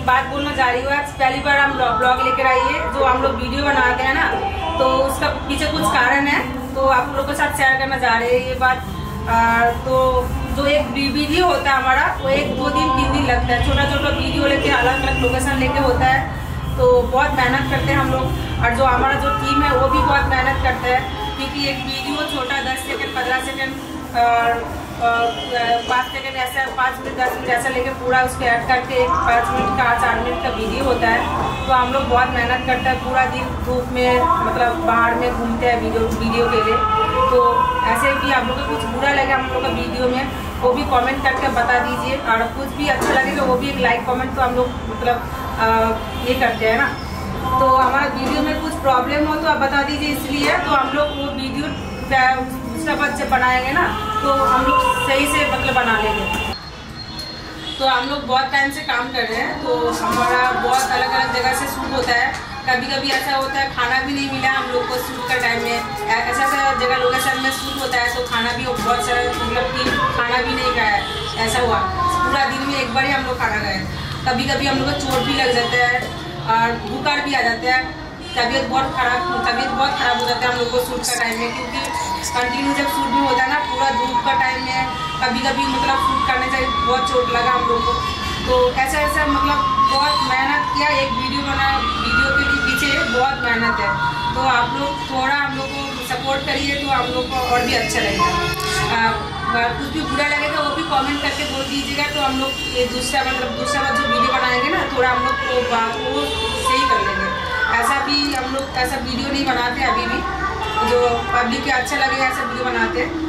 बात बोलना जा रही हूँ। आज पहली बार हम ब्लॉग लेकर आई है, जो हम लोग वीडियो बनाते हैं ना, तो उसका पीछे कुछ कारण है, तो आप लोगों के साथ शेयर करना जा रहे हैं ये बात। तो जो एक वीडियो होता है हमारा, वो 1-2 दिन 3 दिन लगता है। छोटा छोटा वीडियो लेके अलग अलग लोकेशन लेके होता है, तो बहुत मेहनत करते हैं हम लोग। और जो हमारा जो टीम है वो भी बहुत मेहनत करता है, क्योंकि एक वीडियो छोटा 10 सेकंड 15 सेकंड और 5 सेकंड ऐसा 5 मिनट 10 मिनट ऐसा लेके पूरा उसको ऐड करके एक 5 मिनट का 4 मिनट का वीडियो होता है। तो हम लोग बहुत मेहनत करते हैं, पूरा दिन धूप में मतलब बाहर में घूमते हैं वीडियो के लिए। तो ऐसे भी आप लोग को कुछ बुरा लगे हम लोग का वीडियो में, वो भी कमेंट करके बता दीजिए, और कुछ भी अच्छा लगेगा वो भी एक लाइक कमेंट तो हम लोग मतलब ये करते हैं ना। तो हमारा वीडियो में कुछ प्रॉब्लम हो तो आप बता दीजिए, इसलिए तो हम लोग वो वीडियो दूसरा बात जब बनाएंगे ना तो हम लोग सही से मतलब बना लेंगे। तो हम लोग बहुत टाइम से काम कर रहे हैं, तो हमारा बहुत अलग अलग जगह से शूट होता है। कभी कभी ऐसा होता है खाना भी नहीं मिला हम लोग को शूट का टाइम में, ऐसा जगह लोकेशन में शूट होता है तो खाना भी बहुत सारा मतलब कि खाना भी नहीं खाया, ऐसा हुआ। पूरा दिन में एक बार ही हम लोग खाना खाए। कभी कभी हम लोग को चोट भी लग जाता है और बुखार भी आ जाता है, तबीयत बहुत खराब हो जाता है हम लोग को शूट का टाइम में, क्योंकि कंटिन्यू जब शूट भी होता है ना पूरा धूप का टाइम में, कभी कभी मतलब शूट करने से बहुत चोट लगा हम लोग को। तो ऐसा मतलब बहुत मेहनत किया, एक वीडियो बनाया, वीडियो के लिए पीछे बहुत मेहनत है। तो आप लोग थोड़ा हम लोग को सपोर्ट करिए तो हम लोग को और भी अच्छा लगेगा। कुछ भी बुरा लगेगा वो भी कमेंट करके बोल दीजिएगा, तो हम लोग ये दूसरा बार जो वीडियो बनाएंगे ना थोड़ा हम लोग वो सही कर लेंगे। ऐसा भी हम लोग ऐसा वीडियो नहीं बनाते अभी भी, जो पब्लिक के अच्छा लगे ऐसा वीडियो बनाते हैं।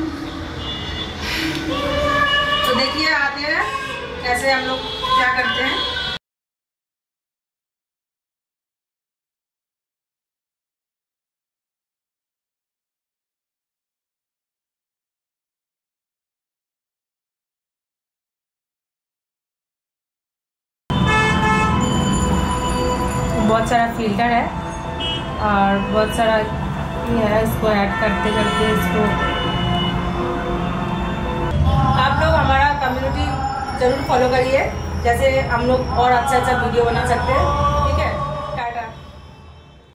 तो देखिए आते हैं कैसे हम लोग क्या करते हैं। बहुत सारा फिल्टर है और बहुत सारा ये है, इसको ऐड करते करते इसको आप लोग हमारा कम्युनिटी ज़रूर फॉलो करिए, जैसे हम लोग और अच्छा वीडियो बना सकते हैं।